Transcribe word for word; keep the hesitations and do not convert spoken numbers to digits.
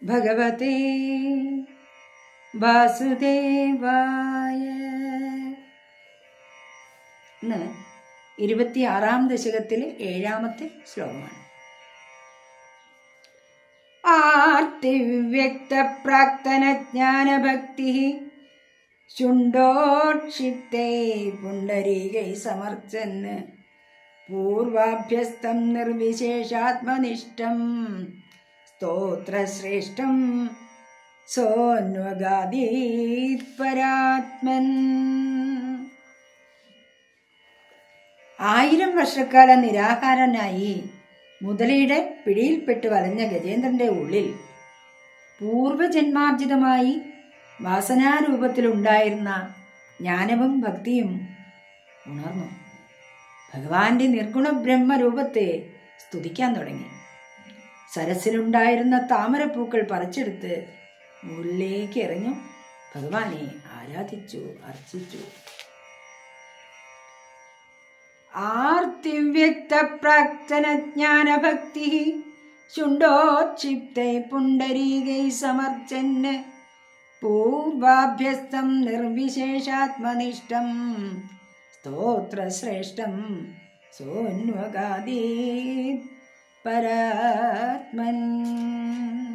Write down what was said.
ഭഗവതേ വാസുദേവായ. ഇന്ന് ഇരുപത്തിയാറാം ദശകത്തിലെ ഏഴാമത്തെ ശ്ലോകമാണ്. ആർത്തിവ്യക്ത പ്രാക്തന ജ്ഞാനഭക്തി ശുണ്ഡോക്ഷിപ്തേ പുണ്ടരീകൈ സമർച്ചന് പൂർവാഭ്യസ്തം നിർവിശേഷാത്മനിഷ്ഠം സ്തോത്രശ്രേഷ്ഠം സോന്വഗാദീത് പരാത്മൻ. ആയിരം വർഷക്കാല നിരാഹാരനായി മുതലയുടെ പിടിയിൽപ്പെട്ട് വലഞ്ഞ ഗജേന്ദ്രന്റെ ഉള്ളിൽ പൂർവജന്മാർജിതമായി വാസനാരൂപത്തിലുണ്ടായിരുന്ന ജ്ഞാനവും ഭക്തിയും ഉണർന്നു. ഭഗവാന്റെ നിർഗുണ ബ്രഹ്മരൂപത്തെ സ്തുതിക്കാൻ തുടങ്ങി. സരസിലുണ്ടായിരുന്ന താമരപ്പൂക്കൾ പറിച്ചെടുത്ത് മുകളിലേക്ക് എറിഞ്ഞു ഭഗവാനെ ആരാധിച്ചു, അർച്ചിച്ചു. ആർത്തിവ്യക്ത പ്രാക്തന ജ്ഞാനഭക്തി ശുണ്ഡോക്ഷിപ്തേ പുണ്ടരീകൈ സമർച്ചന് പൂർവാഭ്യസ്തം നിർവിശേഷാത്മനിഷ്ഠം സ്തോത്രശ്രേഷ്ഠം സോന്വഗാദീത് പരാത്മൻ.